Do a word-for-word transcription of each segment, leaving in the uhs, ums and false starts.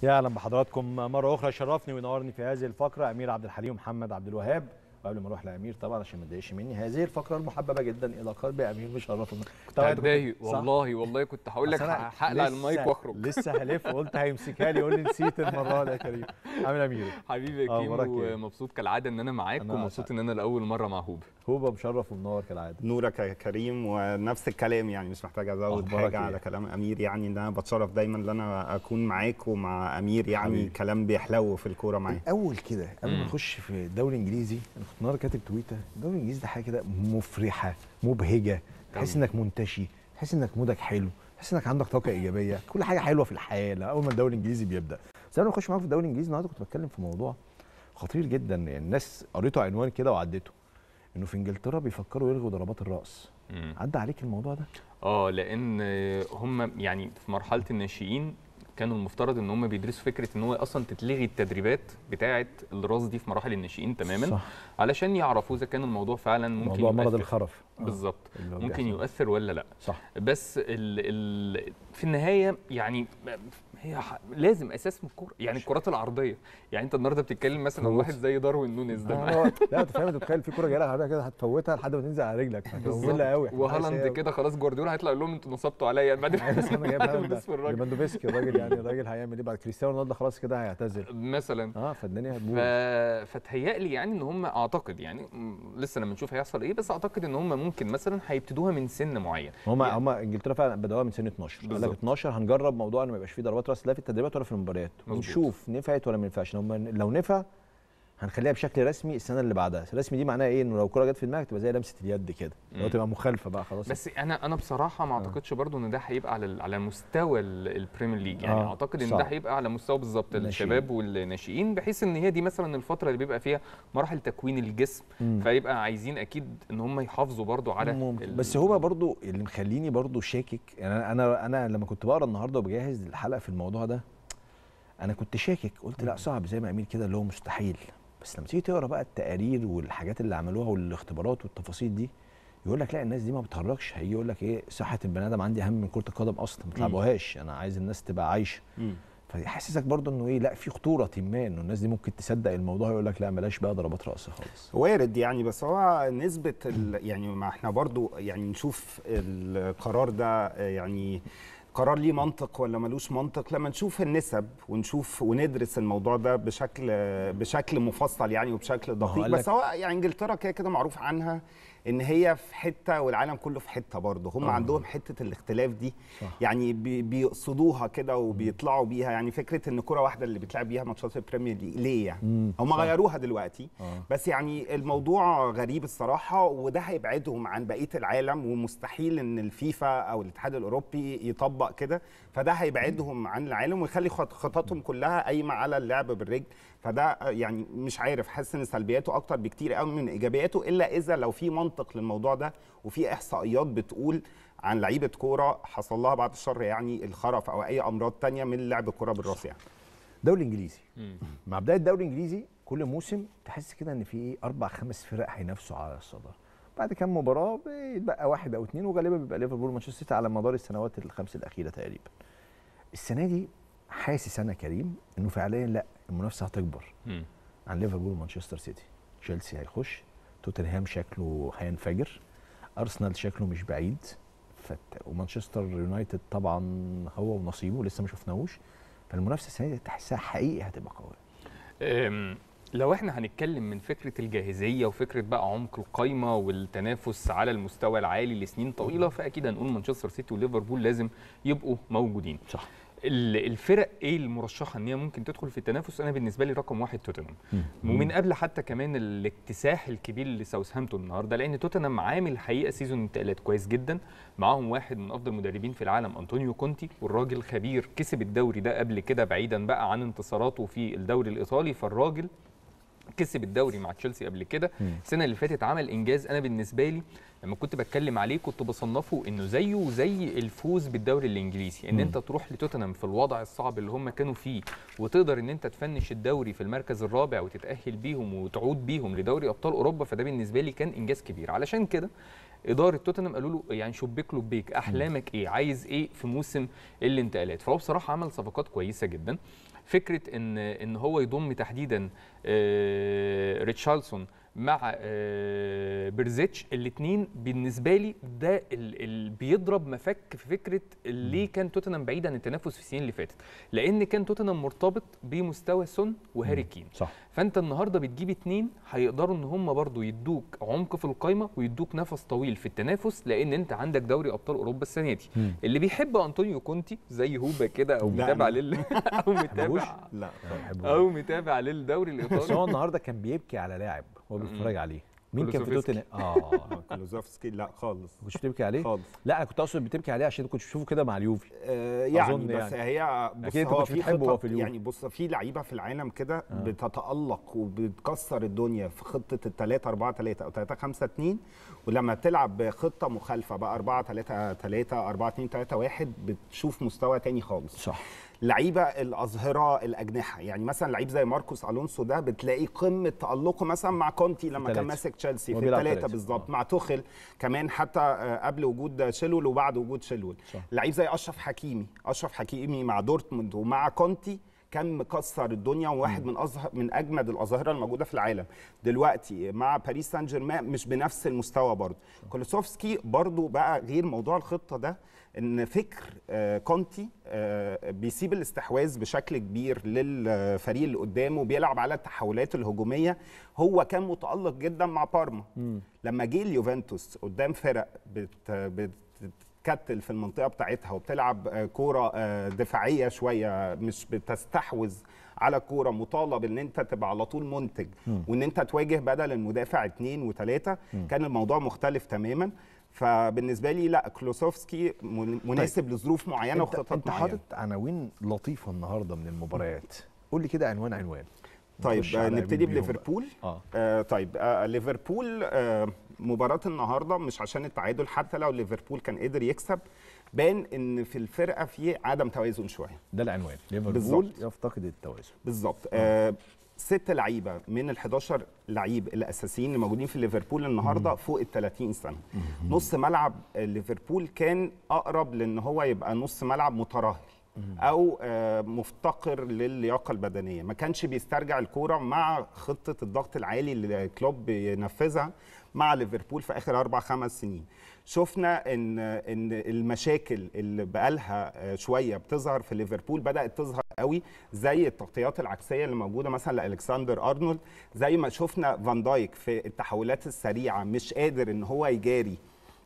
يا اهلا بحضراتكم مره اخرى. شرفني وينورني في هذه الفقره امير عبد الحليم ومحمد عبد الوهاب. وقبل ما اروح لامير طبعا عشان ما تضايقش مني، هذه الفقره المحببه جدا الى قلب امير مشرفنا. كنت هتضايق والله والله كنت هقول لك هقلع المايك واخرج. لسه هلف وقلت هيمسكها لي يقول لي نسيت المره دي يا كريم. عامل امير حبيبي يا كيمو، ومبسوط كالعاده ان انا معاك ومبسوط ان انا لاول مره مع هوبا. هوبا مشرف ومنور كالعاده. نورك يا كريم، ونفس الكلام يعني مش محتاج ازود حاجه على كلام امير. يعني ان انا بتشرف دايما ان انا اكون معاك ومع امير، يعني حبيبي. كلام بيحلو في الكوره معاه. الاول كده قبل ما نخش في الدوري الانجليزي، انا كنت النهارده كاتب تويتر، الدوري الانجليزي ده حاجه كده مفرحه مبهجه، تحس انك منتشي، تحس انك مودك حلو، تحس انك عندك طاقه ايجابيه، كل حاجه حلوه في الحياه اول ما الدوري الانجليزي بيبدا. بس انا بخش معاك في الدوري الانجليزي النهارده كنت بتكلم في موضوع خطير جدا، يعني الناس قريته عنوان كده وعدته، انه في انجلترا بيفكروا يلغوا ضربات الراس. عدى عليك الموضوع ده؟ اه، لان هم يعني في مرحله الناشئين كانوا المفترض ان هم بيدرسوا فكره ان هو اصلا تتلغي التدريبات بتاعه الراس دي في مراحل الناشئين تماما، صح. علشان يعرفوا اذا كان الموضوع فعلا ممكن موضوع مرض الخرف بالظبط آه. ممكن يؤثر ولا لا، صح. بس ال ال في النهايه يعني هي لازم اساس من الكوره، يعني الكرات العرضيه. يعني انت النهارده بتتكلم مثلا عن واحد زي داروين نونيز ده، آه لا انت فاهم، انت تتخيل في كوره جايه لك كده هتفوتها لحد ما تنزل على رجلك، هتمولة قوي. وهالاند كده خلاص جورديولا هيطلع يقول لهم انتوا نصبتوا عليا بعد ما ليفاندوفسكي الراجل، يعني الراجل هيعمل ايه بعد كريستيانو رونالدو؟ خلاص كده هيعتزل مثلا. اه فالدنيا هتبوظ. ف... فتهيألي يعني ان هم اعتقد يعني لسه لما نشوف هيحصل ايه، بس اعتقد ان هم ممكن مثلا هيبتدوها من سن معين. هم يعني هم انجلترا فعلا بدأوها من سن اتناشر، قال لك اتناشر هنجرب موضوع ان ما يبقاش فيه ضربات راس لا في التدريبات ولا في المباريات، ونشوف نفعت ولا ما ينفعش. لو نفع هنخليها بشكل رسمي السنه اللي بعدها. الرسمي دي معناها ايه؟ انه لو الكوره جت في دماغك تبقى زي لمسه اليد كده، لو تبقى مخالفه بقى خلاص. بس انا انا بصراحه ما اعتقدش برضو ان ده هيبقى على على مستوى البريمير ليج، يعني آه. اعتقد ان صعب. ده هيبقى على مستوى بالظبط الشباب والناشئين، بحيث ان هي دي مثلا الفتره اللي بيبقى فيها مراحل تكوين الجسم، مم. فيبقى عايزين اكيد ان هم يحافظوا برضو على ممكن. بس هو برضو اللي مخليني برضو شاكك، يعني انا انا لما كنت بقرا النهارده وبجهز الحلقه في الموضوع ده انا كنت شاكك، قلت لا صعب زي ما امير كده اللي هو مستحيل. بس لما تيجي تقرا بقى التقارير والحاجات اللي عملوها والاختبارات والتفاصيل دي، يقول لك لا الناس دي ما بتهرجش، هيجي يقول لك ايه صحه البني ادم عندي اهم من كره القدم اصلا، ما تلعبوهاش، انا عايز الناس تبقى عايشه. فيحسسك برضه انه ايه، لا في خطوره ما، انه الناس دي ممكن تصدق الموضوع يقول لك لا بلاش بقى ضربات راس خالص. وارد يعني، بس هو نسبه يعني ما احنا برضه يعني نشوف القرار ده يعني قرار ليه منطق ولا ملوش منطق لما نشوف النسب ونشوف وندرس الموضوع ده بشكل بشكل مفصل يعني وبشكل دقيق. بس هو يعني انجلترا كده كده معروف عنها ان هي في حته والعالم كله في حته برضه، هم آه. عندهم حته الاختلاف دي، صح. يعني بيقصدوها كده وبيطلعوا بيها. يعني فكره ان كره واحده اللي بتلعب بيها ماتشات البريمير ليج ليه يعني؟ هم غيروها دلوقتي آه. بس يعني الموضوع غريب الصراحه، وده هيبعدهم عن بقيه العالم، ومستحيل ان الفيفا او الاتحاد الاوروبي يطبق كده، فده هيبعدهم عن العالم ويخلي خططهم كلها قايمه على اللعب بالرجل. فده يعني مش عارف، حاسس ان سلبياته اكتر بكتير قوي من ايجابياته، الا اذا لو في منطق للموضوع ده وفي احصائيات بتقول عن لعيبه كوره حصل لها بعد الشر يعني الخرف او اي امراض ثانيه من لعب الكوره بالراس. يعني الدوري الانجليزي مع بدايه الدوري الانجليزي كل موسم تحس كده ان في اربع خمس فرق هينافسوا على الصداره، بعد كام مباراه بيتبقى واحد او اثنين، وغالبا بيبقى ليفربول ومانشستر سيتي على مدار السنوات الخمس الاخيره تقريبا. السنه دي حاسس انا كريم انه فعليا لا المنافسه هتكبر م. عن ليفربول ومانشستر سيتي. تشيلسي هيخش، توتنهام شكله هينفجر، ارسنال شكله مش بعيد، فت... ومانشستر يونايتد طبعا هو ونصيبه لسه ما شفناهوش. فالمنافسه السنه دي تحسها حقيقي هتبقى قويه. لو احنا هنتكلم من فكره الجاهزيه وفكره بقى عمق القايمه والتنافس على المستوى العالي لسنين طويله، فاكيد هنقول مانشستر سيتي وليفربول لازم يبقوا موجودين، صح. الفرق ايه المرشحه ان هي ممكن تدخل في التنافس؟ انا بالنسبه لي رقم واحد توتنهام، ومن قبل حتى كمان الاكتساح الكبير لساوثهامبتون النهارده، لان توتنهام عامل حقيقه سيزون انتقالات كويس جدا، معاهم واحد من افضل المدربين في العالم انطونيو كونتي، والراجل خبير، كسب الدوري ده قبل كده بعيدا بقى عن انتصاراته في الدوري الايطالي، فالراجل كسب الدوري مع تشيلسي قبل كده. السنه اللي فاتت عمل انجاز انا بالنسبه لي لما كنت بتكلم عليه كنت بصنفه انه زيه زي الفوز بالدوري الانجليزي، ان انت تروح لتوتنهام في الوضع الصعب اللي هم كانوا فيه وتقدر ان انت تفنش الدوري في المركز الرابع وتتاهل بيهم وتعود بيهم لدوري ابطال اوروبا، فده بالنسبه لي كان انجاز كبير. علشان كده اداره توتنهام قالوا له يعني شبيك لبيك، احلامك ايه، عايز ايه في موسم الانتقالات. فهو بصراحه عمل صفقات كويسه جدا. فكره ان ان هو يضم تحديدا ريتشارلسون مع بيرزيتش، الاثنين بالنسبه لي ده اللي بيضرب مفك في فكره ليه كان توتنهام بعيد عن التنافس في السنين اللي فاتت، لان كان توتنهام مرتبط بمستوى سون وهاري كين. صح. فانت النهارده بتجيب اثنين هيقدروا ان هم برضو يدوك عمق في القايمه ويدوك نفس طويل في التنافس، لان انت عندك دوري ابطال اوروبا السنه دي. م. اللي بيحب انطونيو كونتي زي هوبا كده او متابع لل او متابع لا او متابع للدوري الايطالي، بس هو النهارده كان بيبكي على لاعب هو بيتفرج عليه. مين كان في توتنهام؟ اه كلوزوفسكي. لا خالص. ما كنتش بتبكي عليه خالص. لا انا كنت اقصد بتبكي عليه عشان كنت بشوفه كده مع اليوفي. آه يعني بس يعني. هي بص هو في خطط في يعني بص في لعيبه في العالم كده آه. بتتالق وبتكسر الدنيا في خطه الثلاثة أربعة ثلاثة او ثلاثة خمسة اثنين، ولما بتلعب بخطه مخالفه بقى أربعة ثلاثة ثلاثة أربعة اثنين ثلاثة واحد بتشوف مستوى تاني خالص. صح. لعيبه الاظهره الاجنحه، يعني مثلا لعيب زي ماركوس الونسو ده بتلاقي قمه تالقه مثلا مع كونتي لما كان ماسك تشيلسي في الثلاثه بالظبط، مع توخل كمان حتى قبل وجود شيلول وبعد وجود شيلول. لعيب زي اشرف حكيمي، اشرف حكيمي مع دورتموند ومع كونتي كان مكسر الدنيا وواحد من أظهر من اجمد الاظاهره الموجوده في العالم. دلوقتي مع باريس سان جيرمان مش بنفس المستوى برضه. كولوسوفسكي برضه بقى غير موضوع الخطه ده، ان فكر آه كونتي آه بيسيب الاستحواذ بشكل كبير للفريق اللي قدامه، بيلعب على التحولات الهجوميه. هو كان متالق جدا مع بارما. م. لما جه اليوفنتوس قدام فرق بت, بت كتل في المنطقه بتاعتها وبتلعب كوره دفاعيه شويه، مش بتستحوذ على كوره، مطالب ان انت تبقى على طول منتج م. وان انت تواجه بدل المدافع اثنين وثلاثه، كان الموضوع مختلف تماما. فبالنسبه لي لا، كلوسوفسكي مناسب طيب. لظروف معينه وخطط انت معينه. انت حاطط عناوين لطيفه النهارده من المباريات، قول لي كده عنوان عنوان. طيب نبتدي بليفربول. آه. آه طيب آه ليفربول آه مباراة النهارده مش عشان التعادل، حتى لو ليفربول كان قدر يكسب بان ان في الفرقه في عدم توازن شويه. ده العنوان، ليفربول يفتقد التوازن بالظبط. آه. آه ست لعيبه من ال حداشر لعيب الاساسيين اللي موجودين في ليفربول النهارده مم. فوق ال ثلاثين سنه. مم. نص ملعب ليفربول كان اقرب لان هو يبقى نص ملعب متراهل او مفتقر للياقه البدنيه، ما كانش بيسترجع الكوره مع خطه الضغط العالي اللي كلوب بينفذها مع ليفربول في اخر اربع خمس سنين. شفنا ان ان المشاكل اللي بقالها شويه بتظهر في ليفربول بدات تظهر قوي، زي التغطيات العكسيه اللي موجوده مثلا لالكسندر ارنولد، زي ما شفنا فان دايك في التحولات السريعه مش قادر ان هو يجاري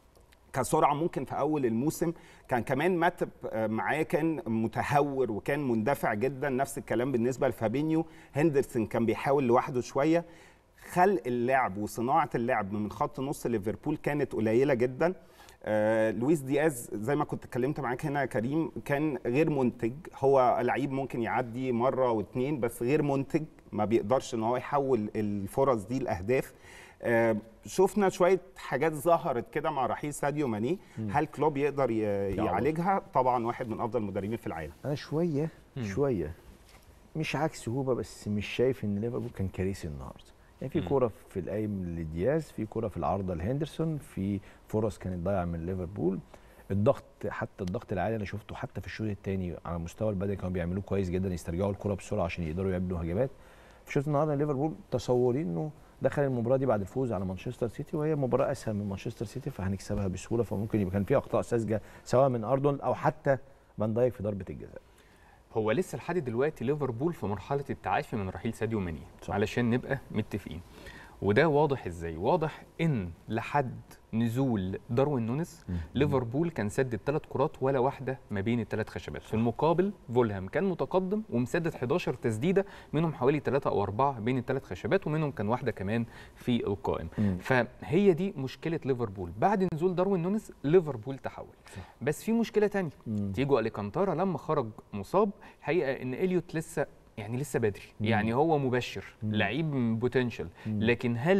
كسرعه ممكن في اول الموسم. كان كمان ماتب معاه كان متهور وكان مندفع جدا، نفس الكلام بالنسبه لفابينيو. هندرسون كان بيحاول لوحده شويه. خلق اللعب وصناعه اللعب من خط نص ليفربول كانت قليله جدا. آه لويس دياز زي ما كنت اتكلمت معاك هنا يا كريم كان غير منتج، هو لعيب ممكن يعدي مره واثنين بس غير منتج، ما بيقدرش ان هو يحول الفرص دي لاهداف. آه شفنا شويه حاجات ظهرت كده مع رحيل ساديو ماني، هل كلوب يقدر يعالجها؟ طبعا واحد من افضل المدربين في العالم. انا شويه م. شويه مش عكس هوبا، بس مش شايف ان ليفربول كان كارثي النهارده. يعني في كوره في القايم لدياز، في كوره في العارضه لهندرسون، في فرص كانت ضايعه من ليفربول. الضغط حتى الضغط العالي انا شفته حتى في الشوط الثاني على المستوى البدني كانوا بيعملوه كويس جدا، يسترجعوا الكوره بسرعه عشان يقدروا يبنوا هجمات. فشفت النهارده ليفربول تصورين انه دخل المباراه دي بعد الفوز على مانشستر سيتي، وهي مباراه اسهل من مانشستر سيتي فهنكسبها بسهوله، فممكن يبقى كان في اخطاء ساذجه سواء من ارنولد او حتى فان دايك في ضربه الجزاء. هو لسه لحد دلوقتي ليفربول في مرحله التعافي من رحيل ساديو ماني، علشان نبقى متفقين. وده واضح ازاي؟ واضح ان لحد نزول داروين نونيز ليفربول كان سدد ثلاث كرات ولا واحده ما بين الثلاث خشبات. في المقابل فولهام كان متقدم ومسدد حداشر تسديده، منهم حوالي ثلاثه او اربعه بين الثلاث خشبات، ومنهم كان واحده كمان في القائم. مم. فهي دي مشكله ليفربول. بعد نزول داروين نونيز ليفربول تحول. بس في مشكله ثانيه، تيجو اليكانتارا لما خرج مصاب، الحقيقه ان اليوت لسه يعني لسه بدري، يعني هو مبشر، لعيب بوتنشال، لكن هل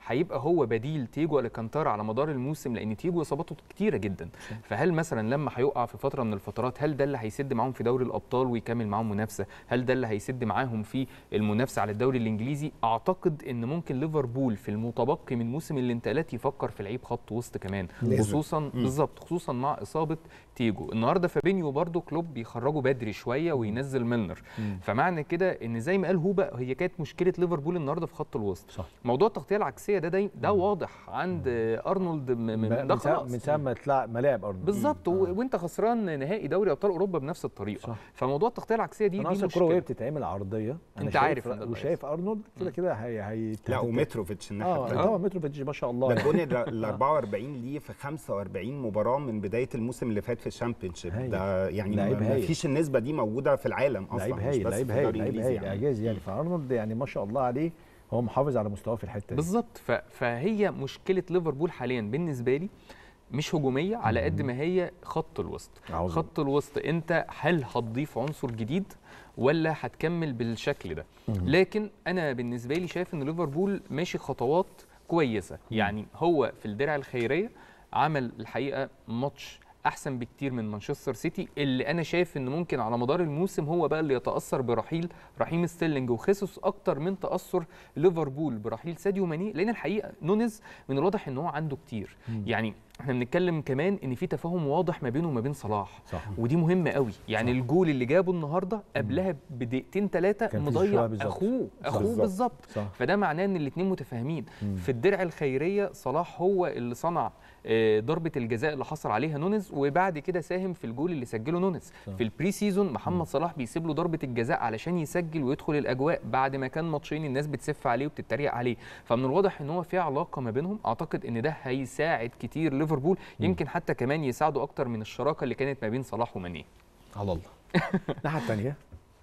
هيبقى هو بديل تيجو الكانتارا على مدار الموسم، لان تيجو اصاباته كتيره جدا. فهل مثلا لما هيقع في فتره من الفترات هل ده اللي هيسد معاهم في دوري الابطال ويكمل معاهم منافسه؟ هل ده اللي هيسد معاهم في المنافسه على الدوري الانجليزي؟ اعتقد ان ممكن ليفربول في المتبقي من موسم الانتقالات يفكر في لعيب خط وسط كمان، خصوصا بالظبط خصوصا مع اصابه تيجو. النهارده فابينيو برده كلوب بيخرجه بدري شويه وينزل ميلنر، فمعنى كده ان زي ما قال هوبا هي كانت مشكله ليفربول النهارده في خط الوسط. صح. موضوع التغطيه العكسيه ده ده, ده واضح عند ارنولد من ده خلاص من ساعه ما طلع ملاعب ارنولد بالظبط، وانت خسران نهائي دوري ابطال اوروبا بنفس الطريقه. صح. فموضوع التغطيه العكسيه دي دي مشكله. الكره وهي بتتعمل عرضيه انت عارف وشايف ارنولد كده كده هي هي لا ومتروفيتش الناحيه الثانيه اه طبعا متروفيتش ما شاء الله ده الجون ال أربعة وأربعين ليه في خمسة وأربعين مباراه من بدايه الموسم اللي فات في الشامبيونشيب. ده يعني ما فيش النسبه دي موجوده في العالم اصلا. لعيب هايل لعيب هايل لعيب هايل اعجاز يعني. فارنولد يعني ما شاء الله عليه هو محافظ على مستواه في الحته دي بالظبط. فهي مشكله ليفربول حاليا بالنسبه لي مش هجوميه على قد ما هي خط الوسط. عوضي. خط الوسط انت هل هتضيف عنصر جديد ولا هتكمل بالشكل ده؟ لكن انا بالنسبه لي شايف ان ليفربول ماشي خطوات كويسه. يعني هو في الدرع الخيريه عمل الحقيقه ماتش احسن بكتير من مانشستر سيتي، اللي انا شايف ان ممكن على مدار الموسم هو بقى اللي يتاثر برحيل رحيم ستيرلينج وخيسوس اكتر من تاثر ليفربول برحيل ساديو ماني، لان الحقيقه نونيز من الواضح ان هو عنده كتير. مم. يعني احنا بنتكلم كمان ان في تفاهم واضح ما بينه وما بين صلاح. صح. ودي مهمه قوي. يعني صح. الجول اللي جابه النهارده قبلها بدقيقتين ثلاثه مضيع اخوه اخوه بالظبط. فده معناه ان الاثنين متفاهمين. مم. في الدرع الخيريه صلاح هو اللي صنع ضربه الجزاء اللي حصل عليها نونيز، وبعد كده ساهم في الجول اللي سجله نونيز. صح. في البري سيزون محمد صلاح بيسيب له ضربه الجزاء علشان يسجل ويدخل الاجواء بعد ما كان ماتشين الناس بتسف عليه وبتتريق عليه. فمن الواضح ان هو في علاقه ما بينهم. اعتقد ان ده هيساعد كتير ليفربول، يمكن حتى كمان يساعده اكتر من الشراكه اللي كانت ما بين صلاح وماني. على الله. الناحيه الثانيه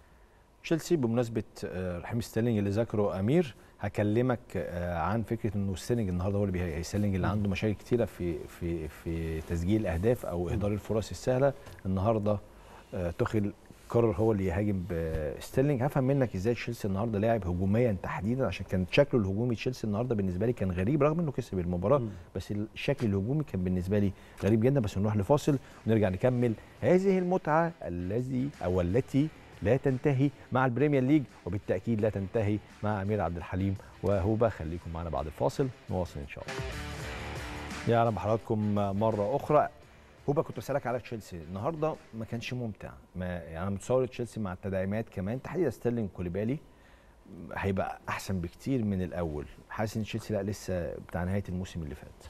تشيلسي بمناسبه رحيم ستيرلينج اللي ذكره امير، هكلمك عن فكره انه ستيرلينج النهارده هو اللي بيهاجم. ستيرلينج اللي عنده مشاكل كتيره في في في تسجيل الاهداف او اهدار الفرص السهله، النهارده توخيل قرر هو اللي يهاجم بستيرلينج. هفهم منك ازاي تشيلسي النهارده لاعب هجوميا تحديدا، عشان كان شكله الهجومي تشيلسي النهارده بالنسبه لي كان غريب رغم انه كسب المباراه. م. بس الشكل الهجومي كان بالنسبه لي غريب جدا. بس نروح لفاصل ونرجع نكمل هذه المتعه الذي او التي لا تنتهي مع البريمير ليج، وبالتاكيد لا تنتهي مع امير عبد الحليم وهوبا. خليكم معنا بعد الفاصل نواصل ان شاء الله. يا اهلا بحضراتكم مره اخرى. هوبا كنت بسالك على تشيلسي النهارده يعني ما كانش ممتع. ما يعني انا متصور تشيلسي مع التدعيمات كمان تحديدا ستيرلينج كوليبالي هيبقى احسن بكتير من الاول. حاسس ان تشيلسي لا لسه بتاع نهايه الموسم اللي فات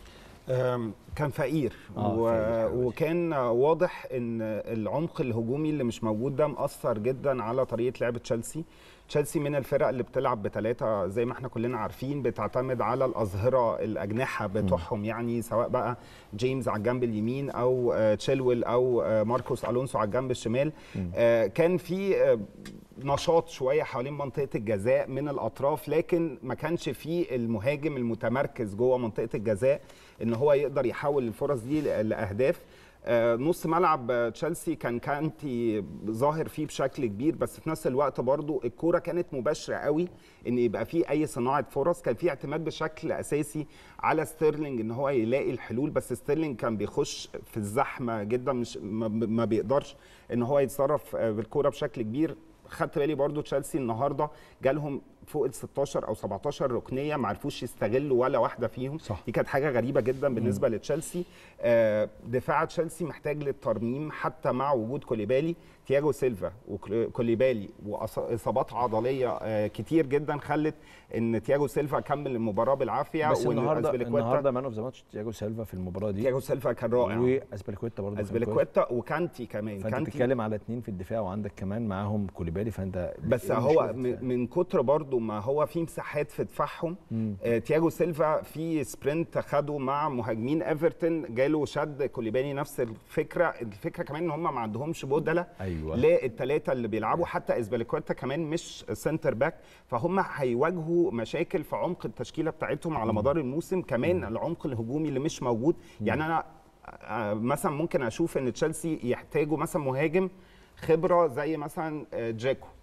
كان فقير. آه و... وكان واضح ان العمق الهجومي اللي مش موجود ده مأثر جدا على طريقه لعب تشيلسي. تشيلسي من الفرق اللي بتلعب بثلاثه زي ما احنا كلنا عارفين، بتعتمد على الاظهره الاجنحه بتوعهم، يعني سواء بقى جيمس على الجنب اليمين او تشيلويل او ماركوس الونسو على الجنب الشمال. آه كان في آه نشاط شويه حوالين منطقه الجزاء من الاطراف، لكن ما كانش فيه المهاجم المتمركز جوه منطقه الجزاء ان هو يقدر يحول الفرص دي لاهداف. آه نص ملعب تشيلسي كان كانتي ظاهر فيه بشكل كبير، بس في نفس الوقت برضو الكوره كانت مباشره قوي ان يبقى فيه اي صناعه فرص. كان فيه اعتماد بشكل اساسي على ستيرلينج ان هو يلاقي الحلول، بس ستيرلينج كان بيخش في الزحمه جدا، مش ما بيقدرش ان هو يتصرف بالكوره بشكل كبير. خدت بالي برضو تشيلسي النهارده جالهم فوق ال ستاشر او سبعتاشر ركنيه ما عرفوش يستغلوا ولا واحده فيهم. صح. دي كانت حاجه غريبه جدا بالنسبه مم. لتشيلسي. آه دفاع تشيلسي محتاج للترميم حتى مع وجود كوليبالي. تياجو سيلفا وكوليبالي واصابات عضليه آه كتير جدا خلت ان تياجو سيلفا كمل المباراه بالعافيه. بس النهارده النهارده مان اوف ذا ماتش تياجو سيلفا في المباراه دي. تياجو سيلفا كان رائع، واسبليكويتا برضه اسبليكويتا وكانتي كمان. فانت كانتي بتتكلم على اثنين في الدفاع وعندك كمان معاهم كوليبالي، فانت بس هو من كتر برضه ما هو في مساحات في دفاعهم. آه تياجو سيلفا في سبرنت خده مع مهاجمين ايفرتون جاله شد كوليبالي نفس الفكره. الفكره كمان ان هم ما عندهمش بدله. أيوة. للثلاثه اللي بيلعبوا، حتى اسبليكويتا كمان مش سنتر باك، فهم هيواجهوا مشاكل في عمق التشكيله بتاعتهم على مدار الموسم. كمان مم. العمق الهجومي اللي مش موجود. مم. يعني انا مثلا ممكن اشوف ان تشيلسي يحتاجوا مثلا مهاجم خبره زي مثلا جاكو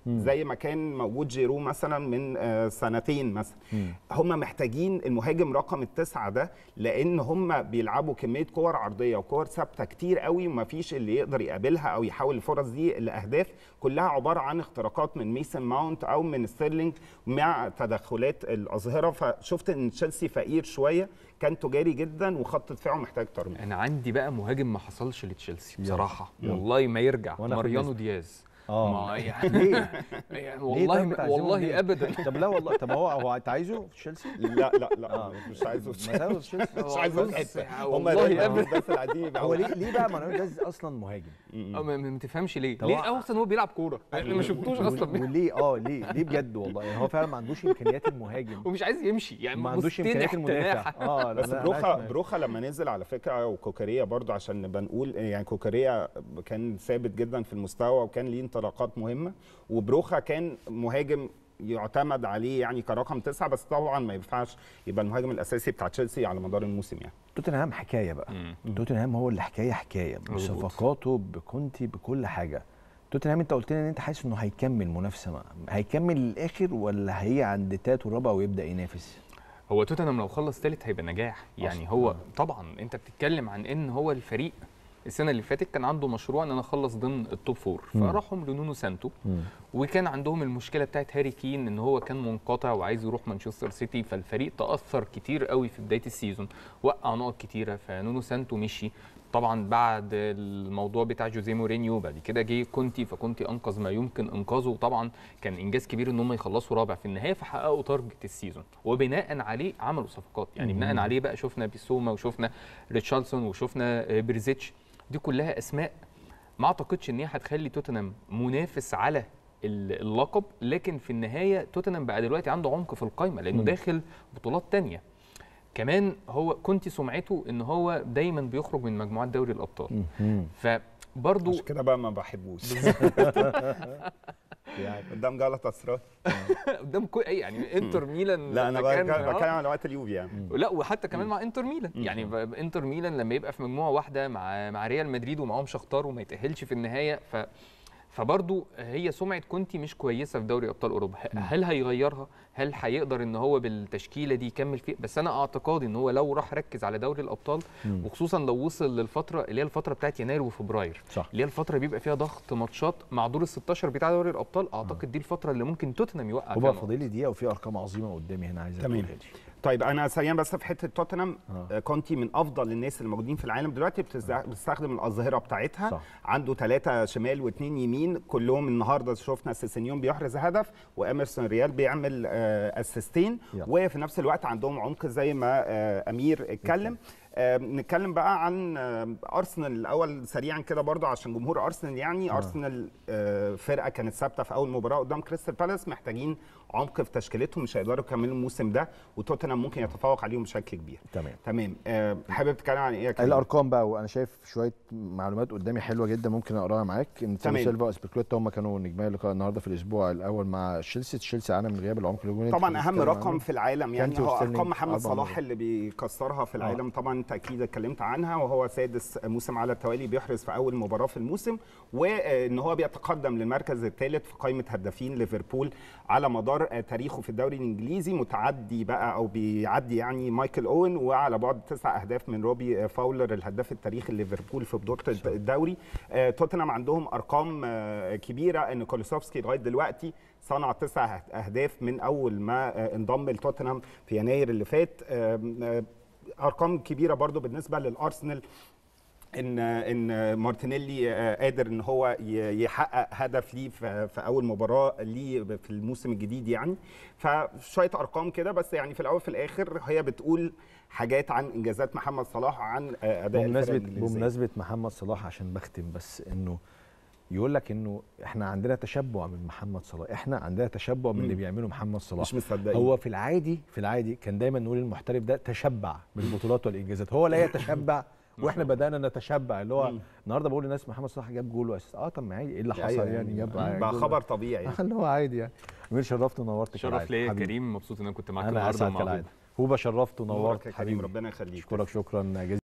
زي ما كان موجود جيرو مثلا من آه سنتين مثلا. هم محتاجين المهاجم رقم التسعه ده، لان هم بيلعبوا كميه كور عرضيه وكور ثابته كتير قوي، وما فيش اللي يقدر يقابلها او يحول الفرص دي لاهداف، كلها عباره عن اختراقات من ميسن ماونت او من ستيرلينج مع تدخلات الاظهره. فشفت ان تشيلسي فقير شويه، كان تجاري جدا وخط دفاعه محتاج ترميم. انا عندي بقى مهاجم ما حصلش لتشيلسي بصراحه، والله ما يرجع، ماريانو دياز. اه يعني ليه؟ يعني والله والله ابدا. طب لا والله، طب هو هو انت عايزه في تشيلسي؟ لا لا لا آه. مش عايزه في تشيلسي، مش عايزه في حته، والله ابدا. بس العاديين هو ليه ليه بقى ماريانو دياز اصلا مهاجم؟ ما تفهمش ليه؟ ليه اصلا هو بيلعب كوره؟ انا ما شفتوش اصلا. وليه اه ليه ليه بجد والله؟ يعني هو فعلا ما عندوش امكانيات المهاجم ومش عايز يمشي، يعني ما عندوش امكانيات المدافع. اه بس بروخا بروخا لما نزل على فكره، وكوكاريا برضو عشان نبقى نقول، يعني كوكاريا كان ثابت جدا في المستوى وكان ليه انطلاقات مهمه، وبروخا كان مهاجم يعتمد عليه يعني كرقم تسعه، بس طبعا ما ينفعش يبقى المهاجم الاساسي بتاع تشيلسي على مدار الموسم. يعني توتنهام حكايه بقى، توتنهام هو اللي حكايه حكايه بصفقاته بكونتي بكل حاجه. توتنهام انت قلت لي ان انت حاسس انه هيكمل منافسه، هيكمل للاخر ولا هي عند تالت ورابع ويبدا ينافس؟ هو توتنهام لو خلص ثالث هيبقى نجاح يعني. أصلاً. هو طبعا انت بتتكلم عن ان هو الفريق السنه اللي فاتت كان عنده مشروع ان انا اخلص ضمن التوب فور، فراحوا لنونو سانتو، مم. وكان عندهم المشكله بتاعت هاري كين ان هو كان منقطع وعايز يروح مانشستر سيتي، فالفريق تاثر كتير قوي في بدايه السيزون، وقع نقط كتيره، فنونو سانتو مشي. طبعا بعد الموضوع بتاع جوزيه مورينيو بعد كده جه كونتي، فكونتي انقذ ما يمكن انقاذه، وطبعا كان انجاز كبير ان هم يخلصوا رابع في النهايه، فحققوا تارجت السيزون، وبناء عليه عملوا صفقات. يعني بناء عليه بقى شفنا بيسوما وشفنا ريتشارلسون وشفنا بريزيتش، دي كلها اسماء ما اعتقدش ان هي هتخلي توتنهام منافس على اللقب، لكن في النهايه توتنهام بقى دلوقتي عنده عمق في القائمه لانه داخل بطولات ثانيه. كمان هو كنت سمعته ان هو دايما بيخرج من مجموعات دوري الابطال، فبرضه عشان كده بقى ما بحبوش. يعني قدام جالاتا سراي، قدام كل يعني انتر ميلان. لا انا بتكلم على وقت اليوفي يعني. لا وحتى كمان مع انتر ميلان، يعني انتر ميلان لما يبقى في مجموعه واحده مع مع ريال مدريد ومعاهم شختار وما يتاهلش في النهايه، ف فبرضه هي سمعه كونتي مش كويسه في دوري ابطال اوروبا. هل هيغيرها؟ هل هيقدر ان هو بالتشكيله دي يكمل فيه؟ بس انا اعتقادي ان هو لو راح ركز على دوري الابطال، وخصوصا لو وصل للفتره اللي هي الفتره بتاعت يناير وفبراير، صح. اللي هي الفتره اللي بيبقى فيها ضغط ماتشات مع دور ال ستاشر بتاع دوري الابطال، اعتقد دي الفتره اللي ممكن توتنهام يوقع فيها. هو فاضل لي دقيقه وفي ارقام عظيمه قدامي هنا عايز اقولها لي. طيب انا سريعا بس في حته توتنهام، آه. كونتي من افضل الناس اللي موجودين في العالم دلوقتي، بتستخدم الاظهره بتاعتها، صح. عنده ثلاثه شمال واثنين يمين، كلهم النهارده شفنا سيسينيون بيحرز هدف واميرسون ريال بيعمل آه اسيستين، وفي نفس الوقت عندهم عمق زي ما آه امير اتكلم. آه نتكلم بقى عن آه ارسنال الاول سريعا كده برضو عشان جمهور ارسنال. يعني آه. ارسنال آه فرقه كانت ثابته في اول مباراه قدام كريستال بالاس، محتاجين عمق في تشكيلتهم، مش هيقدروا يكملوا الموسم ده، وتوتنهام ممكن يتفوق عليهم بشكل كبير. تمام تمام. أه حابب تتكلم عن ايه؟ الارقام بقى، وانا شايف شويه معلومات قدامي حلوه جدا ممكن اقراها معاك. ان تيمو سيلفا واسبيكلوتا هم كانوا نجمي اللقاء النهارده في الاسبوع الاول مع تشيلسي. تشيلسي عانى من غياب العمق الهجومي، طبعا اهم رقم في العالم يعني هو ارقام محمد صلاح اللي بيكسرها في العالم. آه. طبعا انت اكيد اتكلمت عنها، وهو سادس موسم على التوالي بيحرز في اول مباراه في الموسم، وان هو بيتقدم للمركز الثالث في قائمه هدافين ليفربول على مدار تاريخه في الدوري الانجليزي، متعدي بقى او بيعدي يعني مايكل اوين، وعلى بعد تسع اهداف من روبي فاولر الهداف التاريخي ليفربول في بطوله الدوري. آه توتنهام عندهم ارقام آه كبيره، ان كولوسوفسكي لغايه دلوقتي صنع تسع اهداف من اول ما آه انضم لتوتنهام في يناير اللي فات. آه آه ارقام كبيره برضو بالنسبه للارسنال، ان ان مارتينيلي قادر ان هو يحقق هدف ليه في اول مباراه ليه في الموسم الجديد يعني. فشويه ارقام كده بس، يعني في الاول في الاخر هي بتقول حاجات عن انجازات محمد صلاح، عن اداء بمناسبه بمناسبه محمد صلاح عشان بختم بس، انه يقول لك انه احنا عندنا تشبع من محمد صلاح، احنا عندنا تشبع من اللي بيعمله محمد صلاح. مش مصدقين. هو في العادي في العادي كان دايما نقول المحترف ده تشبع بالبطولات والانجازات، هو لا يتشبع واحنا بدانا نتشبع. اللي هو النهارده بقول للناس محمد صلاح جاب جول واسيست، اه طب ما عادي، ايه اللي حصل يعني, يعني جاب بقى خبر طبيعي اللي هو عادي يعني. امير شرفت ونورت. شرف ليا يا كريم، مبسوط ان انا كنت معاك النهارده. انا اسعد كالعاده. هوبا شرفت ونورت حبيبي، ربنا يخليك. اشكرك شكرا جزيلا.